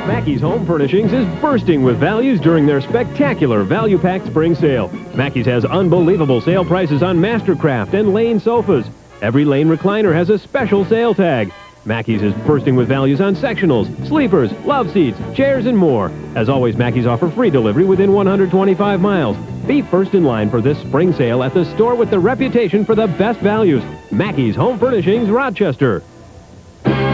Mackies Home Furnishings is bursting with values during their spectacular value-packed spring sale. Mackies has unbelievable sale prices on Mastercraft and Lane sofas. Every Lane recliner has a special sale tag. Mackies is bursting with values on sectionals, sleepers, love seats, chairs, and more. As always, Mackies offer free delivery within 125 miles. Be first in line for this spring sale at the store with the reputation for the best values. Mackies Home Furnishings, Rochester.